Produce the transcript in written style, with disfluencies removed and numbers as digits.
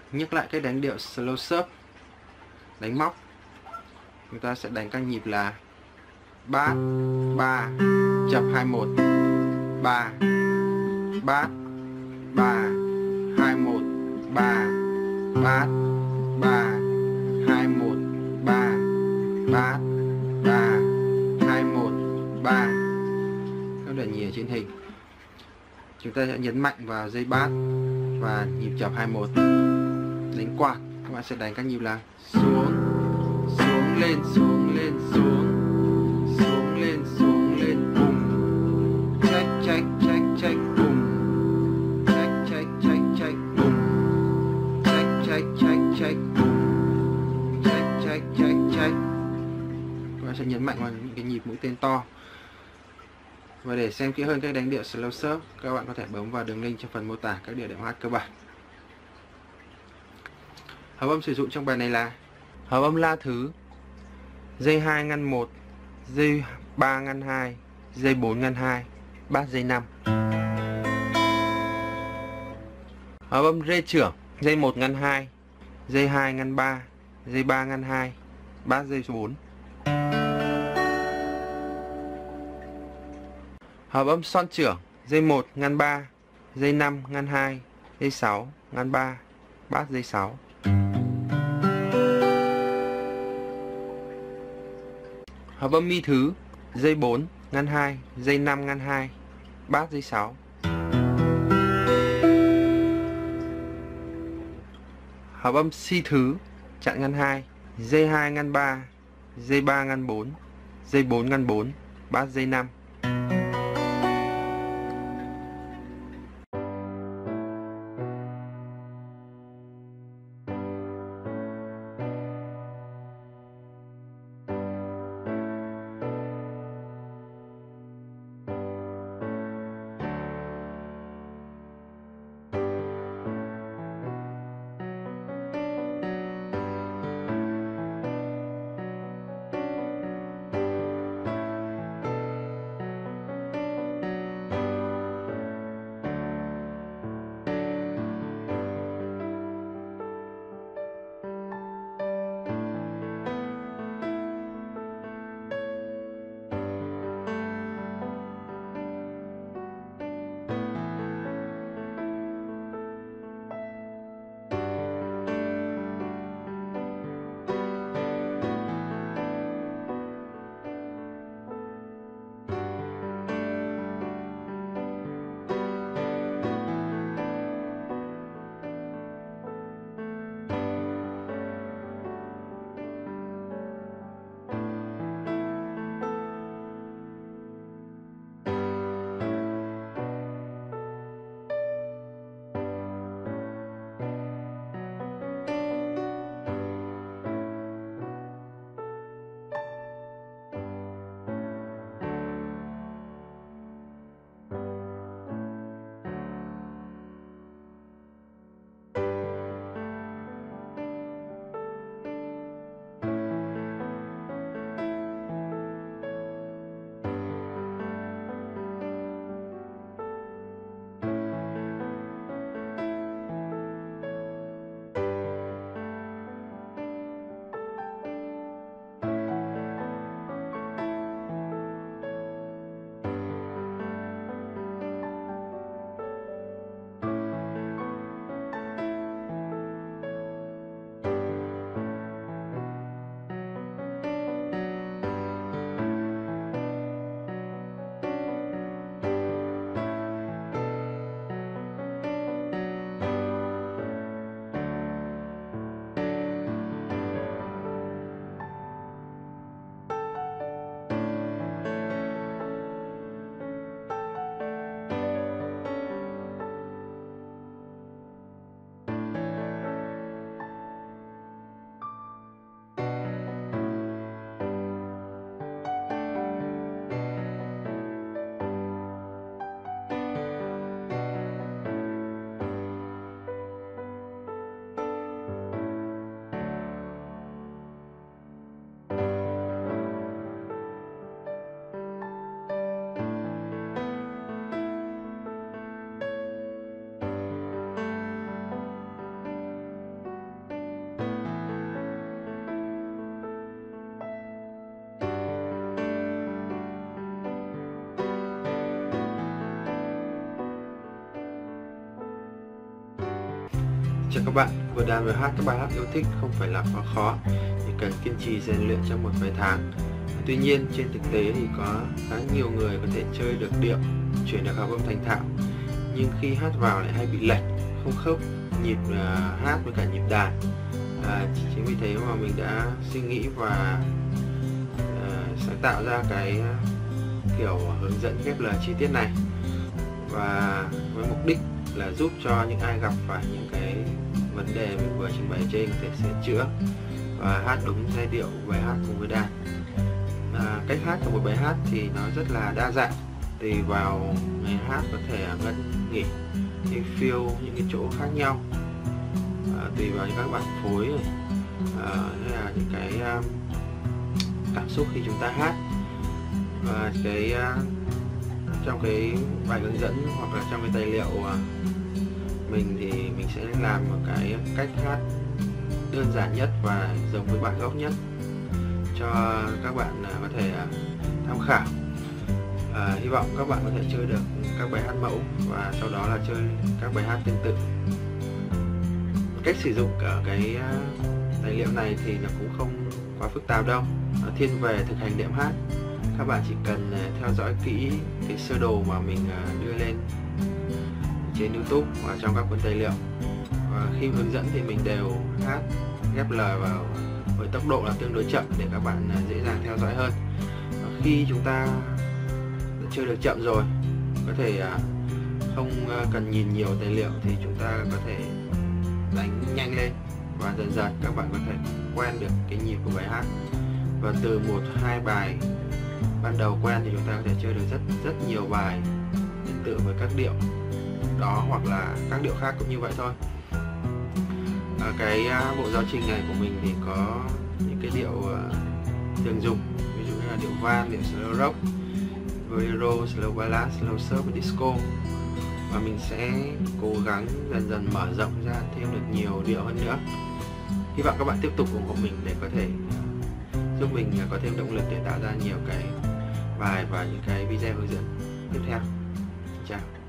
Nhắc lại cách đánh điệu slow sub, đánh móc. Chúng ta sẽ đánh các nhịp là bát 3 chập 21, 3 bát 3 21, 3 bát 3 21, 3 bát 3 21, 3. Các đoạn nhịp ở trên hình. Chúng ta sẽ nhấn mạnh vào dây bát và nhịp chập 21. Đánh quạt, các bạn sẽ đánh các nhịp là xuống, xuống lên, xuống lên, xuống, xuống lên, xuống lên, bùng, check check check check, bùng, check check check check, bùng, check check check check, bùng, check check check check. Các bạn sẽ nhấn mạnh vào những cái nhịp mũi tên to. Và để xem kỹ hơn cách đánh điệu slow sub, các bạn có thể bấm vào đường link trong phần mô tả các địa điểm hát cơ bản. Hợp âm sử dụng trong bài này là hợp âm la thứ, dây 2 ngăn 1, dây 3 ngăn 2, dây 4 ngăn 2, bát dây 5. Hợp âm rê trưởng, dây 1 ngăn 2, dây 2 ngăn 3, dây 3 ngăn 2, bát dây số 4. Hợp âm son trưởng, dây 1 ngăn 3, dây 5 ngăn 2, dây 6 ngăn 3, bát dây 6. Hợp âm mi thứ, dây 4 ngăn 2, dây 5 ngăn 2, bát dây 6. Hợp âm si thứ, chặn ngăn 2, dây 2 ngăn 3, dây 3 ngăn 4, dây 4 ngăn 4, bát dây 5. chào các bạn. Vừa đàn và hát các bài hát yêu thích không phải là quá khó, chỉ cần kiên trì rèn luyện trong một vài tháng. Tuy nhiên trên thực tế thì có khá nhiều người có thể chơi được điệu, chuyển được hợp âm thành thạo, nhưng khi hát vào lại hay bị lệch, không khớp nhịp hát với cả nhịp đàn. Chính vì thế mà mình đã suy nghĩ và sáng tạo ra cái kiểu hướng dẫn ghép lời chi tiết này, và với mục đích là giúp cho những ai gặp phải những cái vấn đề mình vừa trình bày trên có thể sửa chữa và hát đúng giai điệu bài hát cùng với đàn. Cách hát của một bài hát thì nó rất là đa dạng, tùy vào ngày hát có thể ngân nghỉ, hay feel những cái chỗ khác nhau, tùy vào những các bản phối này, hay là những cái cảm xúc khi chúng ta hát. Và trong cái bài hướng dẫn hoặc là trong cái tài liệu mình thì mình sẽ làm một cái cách hát đơn giản nhất và giống với bản gốc nhất cho các bạn có thể tham khảo. Hy vọng các bạn có thể chơi được các bài hát mẫu và sau đó là chơi các bài hát tương tự. Cách sử dụng cả cái tài liệu này thì nó cũng không quá phức tạp đâu, nó thiên về thực hành đệm hát. Các bạn chỉ cần theo dõi kỹ cái sơ đồ mà mình đưa lên trên YouTube và trong các cuốn tài liệu, và khi hướng dẫn thì mình đều hát ghép lời vào với tốc độ là tương đối chậm để các bạn dễ dàng theo dõi hơn. Khi chúng ta đã chơi được chậm rồi, có thể không cần nhìn nhiều tài liệu thì chúng ta có thể đánh nhanh lên, và dần dần các bạn có thể quen được cái nhịp của bài hát. Và từ 1-2 bài ban đầu quen thì chúng ta có thể chơi được rất nhiều bài tương tự với các điệu đó, hoặc là các điệu khác cũng như vậy thôi. Cái bộ giáo trình này của mình thì có những cái điệu thường dùng, ví dụ như là điệu van, điệu slow rock, bolero, slow ballad, slow surf và disco. Và mình sẽ cố gắng dần dần mở rộng ra thêm được nhiều điệu hơn nữa. Hy vọng các bạn tiếp tục ủng hộ mình để có thể giúp mình có thêm động lực để tạo ra nhiều cái bài và những cái video hướng dẫn tiếp theo. Chào.